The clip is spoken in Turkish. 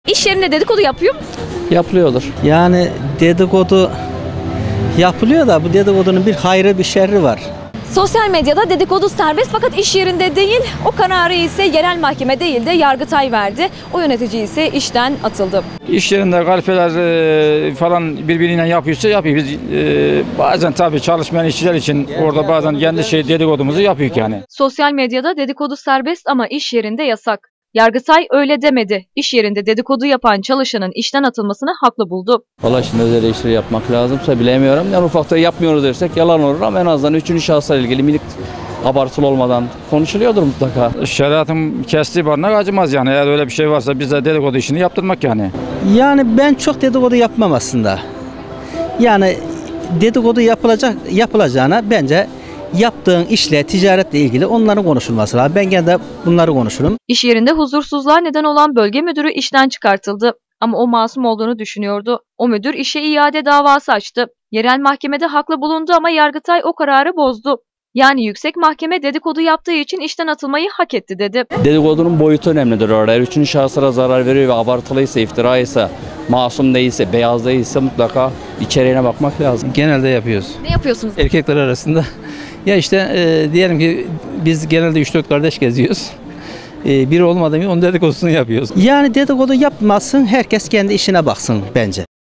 İş yerinde dedikodu yapıyor mu? Yapılıyordur. Yani dedikodu yapılıyor da bu dedikodunun bir hayrı bir şerri var. Sosyal medyada dedikodu serbest fakat iş yerinde değil. O kararı ise yerel mahkeme değil de Yargıtay verdi. O yönetici ise işten atıldı. İş yerinde galfeler falan birbiriyle yapıyorsa yapıyor. Biz bazen tabii çalışmayan işçiler için orada bazen kendi dedikodumuzu yapıyor yani. Sosyal medyada dedikodu serbest ama iş yerinde yasak. Yargıtay öyle demedi. İş yerinde dedikodu yapan çalışanın işten atılmasını haklı buldu. Valla şimdi özel eleştiri yapmak lazımsa bilemiyorum. Yani ufakta yapmıyoruz dersek yalan olur ama en azından üçüncü şahıslarla ilgili minik abartılı olmadan konuşuluyordur mutlaka. Şeriatın kestiği barınak acımaz yani. Eğer öyle bir şey varsa bize dedikodu işini yaptırmak yani. Yani ben çok dedikodu yapmam aslında. Yani dedikodu yapılacağına bence yaptığın işle, ticaretle ilgili onların konuşulması lazım. Ben genelde bunları konuşurum. İş yerinde huzursuzluğa neden olan bölge müdürü işten çıkartıldı. Ama o masum olduğunu düşünüyordu. O müdür işe iade davası açtı. Yerel mahkemede haklı bulundu ama Yargıtay o kararı bozdu. Yani yüksek mahkeme dedikodu yaptığı için işten atılmayı hak etti dedi. Dedikodunun boyutu önemlidir orada. Eğer üçüncü şahıslara zarar veriyor ve abartılıysa, iftiraysa, masum değilse, beyaz değilse mutlaka içeriğine bakmak lazım. Genelde yapıyoruz. Ne yapıyorsunuz? Erkekler arasında. Ya işte diyelim ki biz genelde 3-4 kardeş geziyoruz. Biri olmadı mı onun dedikodusunu yapıyoruz. Yani dedikodu yapmasın, herkes kendi işine baksın bence.